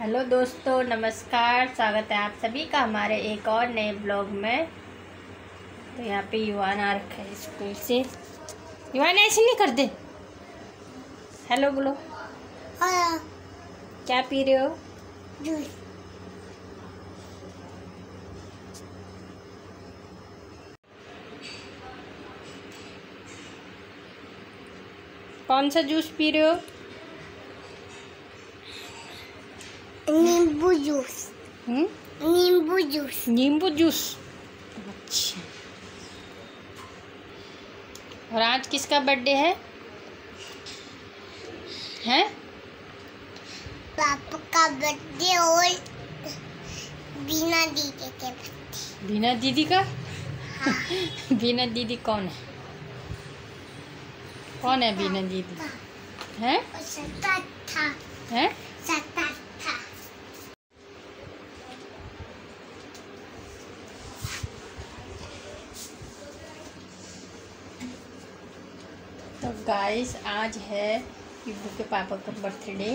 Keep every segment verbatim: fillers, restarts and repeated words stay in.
Hello दोस्तों, नमस्कार। स्वागत है आप सभी का हमारे एक और नए ब्लॉग में। तो यहाँ पे युवान आ रखा है स्कूल से। युवान ऐसे नहीं करते। हेलो बोलो। हाँ। क्या पी रहे हो? जूस। कौन सा जूस पी रहे हो? नींबू जूस। हम्म नींबू जूस। नींबू जूस। अच्छा। और आज किसका बर्थडे है? हैं? पापा का बर्थडे और बीना दीदी के बर्थडे। बीना दीदी का? हाँ। बीना दीदी कौन है? कौन है बीना दीदी? हैं? सता था। हैं? सता था। तो गाइस, आज है युब्बू के पापा का बर्थडे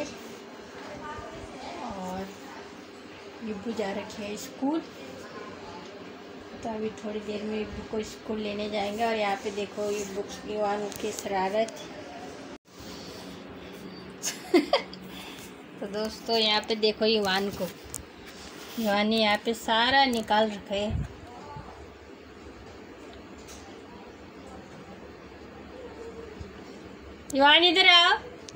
और युब्बू जा रखे है स्कूल। तो अभी थोड़ी देर में युब्बू को स्कूल लेने जाएंगे। और यहाँ पे देखो युब्बू युवान की शरारत। तो दोस्तों, यहाँ पे देखो युवान को। युवान ने यहाँ पे सारा निकाल रखा है। युवान इधर आओ।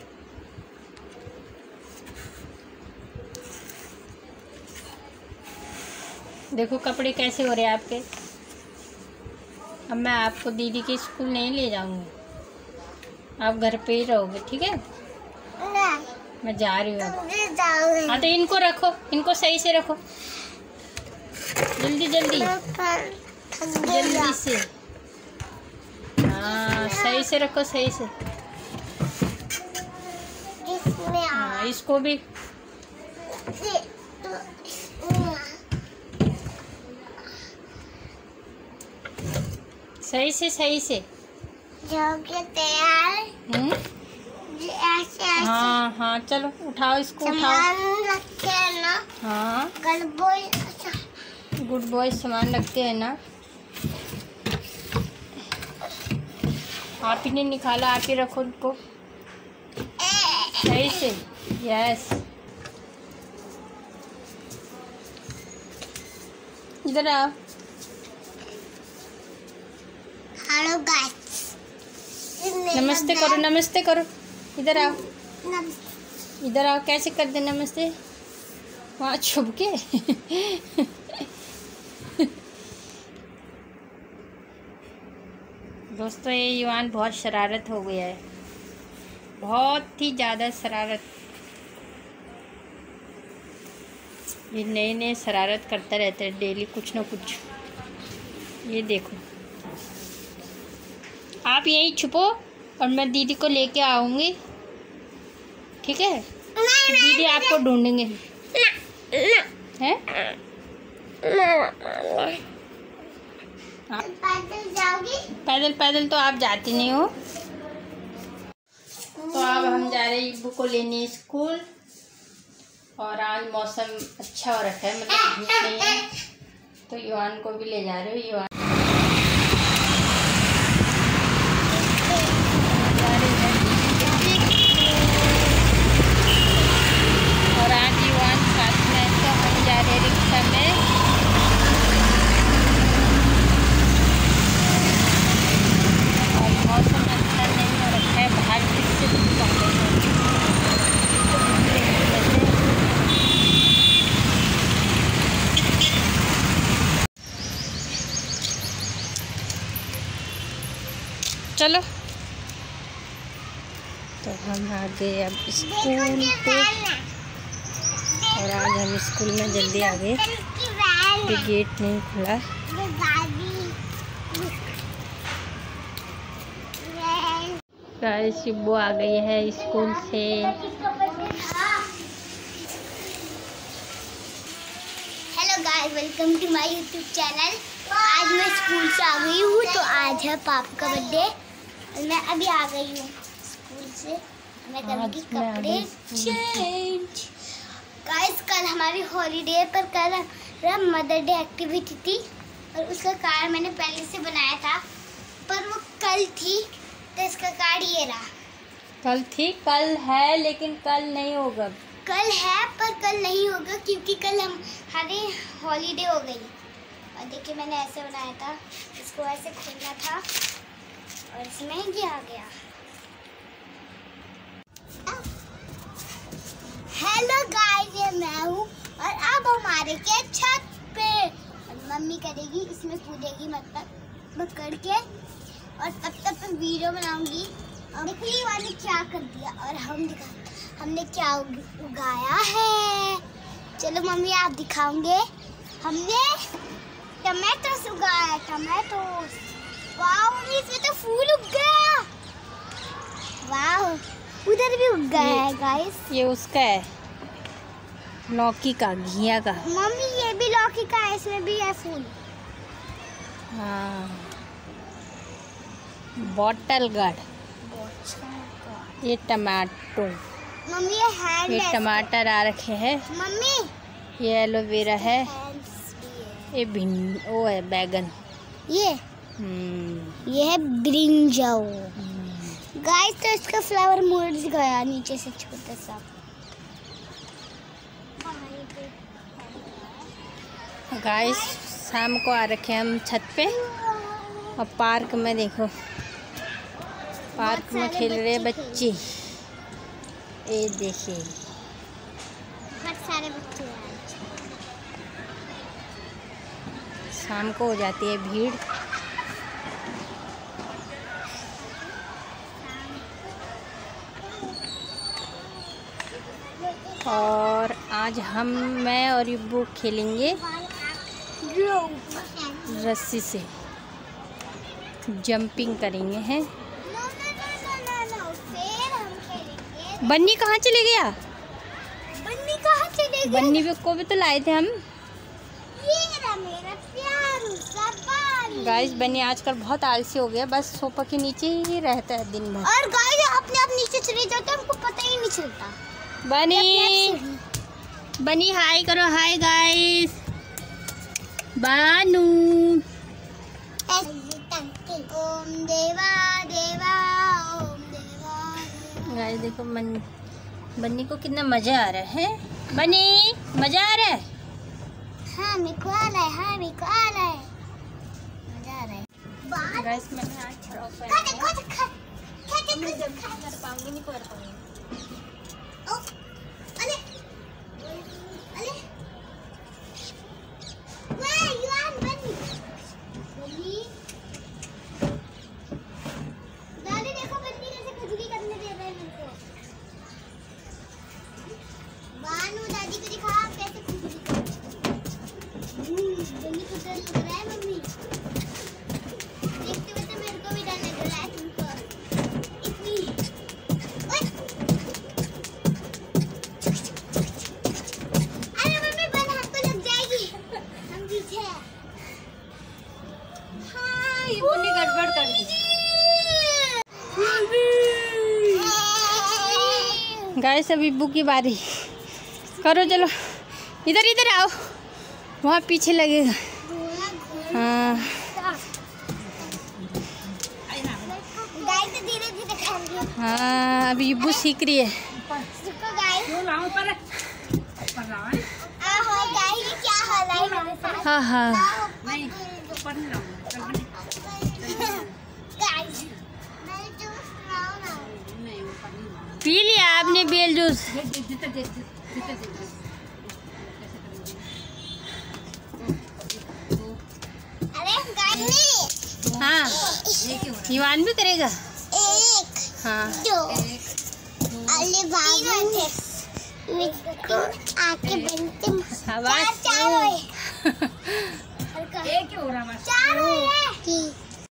देखो कपड़े कैसे हो रहे हैं आपके। अब मैं आपको दीदी के स्कूल नहीं ले जाऊंगी, आप घर पे ही रहोगे, ठीक है? नहीं। मैं जा रही हूँ अब। जाओगे। हाँ तो इनको रखो, इनको सही से रखो। जल्दी जल्दी जल्दी से। हाँ, सही से रखो, सही से। हाँ, इसको भी। सही से सही से। जाओगे तैयार? हम्म ऐसे ऐसे। हाँ हाँ, चलो उठाओ इसको, उठाओ। सामान रखे हैं ना। हाँ, गुड बॉय। गुड बॉय सामान रखते हैं ना। आप ही ने निकाला, आप ही रखो उनको सही से। यस, इधर आओ। Hello guys. नमस्ते करो, नमस्ते करो। इधर आओ, नमस्ते। इधर आओ। कैसे कर दे नमस्ते? वहाँ छुप के। दोस्तों, ये युवान बहुत शरारत हो गया है, बहुत ही ज़्यादा शरारत। ये नए नए शरारत करता रहता है डेली, कुछ ना कुछ। ये देखो, आप यहीं छुपो और मैं दीदी को लेके आऊँगी, ठीक है? तो दीदी आपको ढूंढेंगे। हैं? आप पैदल जाओगी? पैदल पैदल तो आप जाती नहीं हो। तो अब हम जा रहे हैं युब्बू को लेने स्कूल। और आज मौसम अच्छा हो रखा है, मतलब धूप नहीं है। तो युवान को भी ले जा रहे हो। युवान और आज युवान साथ में, तो हम जा रहे हैं रिक्शा में। और मौसम अच्छा नहीं हो रखा है, बाहर किससे धूप आ रही है। चलो, तो हम आ गए अब स्कूल पे। और आज हम स्कूल में जल्दी आ गए, अभी गेट नहीं खुला। गाइस, युब्बू आ गई है स्कूल से। Hello guys, welcome to my YouTube channel. आज मैं स्कूल से आ गई हूँ। तो आज है पापा का बर्थडे और मैं अभी आ गई हूँ स्कूल से। मैं करूँगी कपड़े चेंज। गाइस कल हमारी हॉलीडे पर कल मदर डे एक्टिविटी थी और उसका कार्ड मैंने पहले से बनाया था, पर वो कल थी तो इसका कार्ड ये रहा। कल थी, कल है, लेकिन कल नहीं होगा। कल है पर कल नहीं होगा क्योंकि कल हम हमारी हॉलीडे हो गई। और देखिए मैंने ऐसे बनाया था, इसको ऐसे खोलना था और इसमें ये आ गया। हेलो गाइस, ये मैं हूँ और अब हमारे के छत पे मम्मी करेगी, इसमें कूदेगी मतलब पकड़ के, और तब तक मैं वीडियो बनाऊंगी। और देखिए वाले क्या कर दिया और हम दिखा हमने क्या उगाया है। चलो मम्मी आप दिखाओगे। हमने टमाटोस उगाया, टमाटोस। वाह मम्मी, इसमें तो फूल उग गया। वाह, उधर भी उग गया है गाइस। ये उसका है, लौकी का, घिया का। मम्मी ये भी लौकी का है, इसमें भी है फूल। हाँ, बॉटल गार्ड। ये टमाटो, मम्मी ये हैंड, ये टमाटर आ रखे हैं। मम्मी ये एलोवेरा है, है। ये भिंडी, वो है बैगन। ये हम्म ये है ब्रिंजल। गाइस तो इसका फ्लावर मुड़ गया नीचे से, छोटा सा। गाइस शाम को आ रखे हैं हम छत पे, और पार्क में देखो, पार्क में खेल रहे बच्चे। ये देखिए बहुत सारे बच्चे हैं। शाम को हो जाती है भीड़। और आज हम मैं और युब्बू खेलेंगे रस्सी से, जंपिंग करेंगे हैं। बन्नी कहाँ चले गया? बन्नी कहाँ चले गया? बन्नी को भी तो लाए थे हम। ये रहा मेरा प्यारा सा बन्नी। गाइस बन्नी आजकल बहुत आलसी हो गया, बस सोफा के नीचे ही रहता है दिन भर। और गाइस अपने आप नीचे चले जाते हैं, हमको पता ही नहीं चलता। बनी बनी हाय करो, हाय गाइस। बानू ओम देवा देवा ओम देवा। गाइस देखो मन बन्नी को कितना मजा आ रहा है। बनी मजा आ रहा है? हाँ मेरे को आ रहा है, हाँ मेरे को आ रहा है, मजा आ रहा है। गाइस मैंने आज फ्रॉक खा पहनी खा है। खा खा मैं जब कर पाऊंगी नहीं कर पाऊंगी। अरे अरे वाह युवान बन्नी बन्नी दादी देखो बन्नी कैसे खुजली करने दे रहा है मेरे को। बानू दादी को दिखा कैसे खुजली कर बन्नी को डर लग रहा है। मम्मी देखते हुए तो मेरे को भी डर लग रहा है। तुमको इतनी अरे मम्मी बन हमको लग जाएगी, हम पीछे हैं। हाँ ये बन्नी गड़बड़ कर दी। गाइस अभी बुक की बारी, करो चलो, इधर इधर आओ, वहाँ पीछे लगेगा। हाँ गाइस धीरे धीरे खाएंगे। हाँ अभी युब्बू सीख रही है। रुको गाइस। आहो गाइस ये क्या हाल है मेरे साथ? हाँ हाँ नहीं गाइस मैं जूस लाऊं ना। पी लिया आपने बेल जूस? अरे गाइस हाँ युवान भी करेगा। एक हाँ दो अरे बाबू इसको आके बनते आवाज चार चार हुए। एक हो रहा है, चार हुए।